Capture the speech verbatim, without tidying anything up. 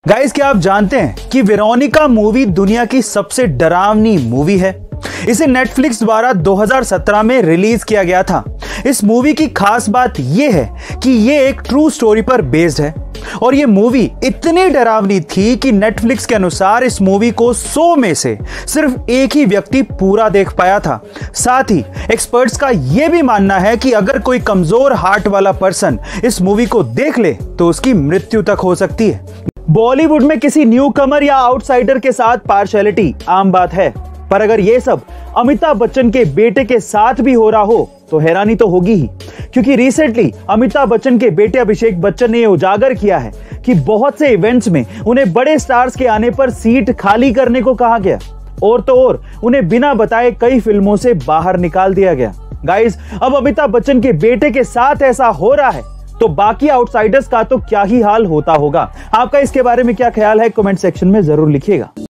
Guys, क्या आप जानते हैं कि वेरोनिका मूवी दुनिया की सबसे डरावनी मूवी है। इसे नेटफ्लिक्स द्वारा दो हज़ार सत्रह में रिलीज किया गया था। इस मूवी की खास बात यह है कि यह एक ट्रू स्टोरी पर बेस्ड है और यह मूवी इतनी डरावनी थी कि नेटफ्लिक्स के अनुसार इस मूवी को सौ में से सिर्फ एक ही व्यक्ति पूरा देख पाया था। साथ ही एक्सपर्ट्स का यह भी मानना है कि अगर कोई कमजोर हार्ट वाला पर्सन इस मूवी को देख ले तो उसकी मृत्यु तक हो सकती है। बॉलीवुड में किसी न्यू कमर या आउटसाइडर के साथ पार्शियलिटी आम बात है, पर अगर ये सब अमिताभ बच्चन के बेटे के साथ भी हो रहा हो तो हैरानी तो होगी ही, क्योंकि रिसेंटली अमिताभ बच्चन के बेटे अभिषेक बच्चन ने उजागर किया है कि बहुत से इवेंट्स में उन्हें बड़े स्टार्स के आने पर सीट खाली करने को कहा गया और तो और उन्हें बिना बताए कई फिल्मों से बाहर निकाल दिया गया। गाइस, अब अमिताभ बच्चन के बेटे के साथ ऐसा हो रहा है तो बाकी आउटसाइडर्स का तो क्या ही हाल होता होगा। आपका इसके बारे में क्या ख्याल है, कमेंट सेक्शन में जरूर लिखिएगा।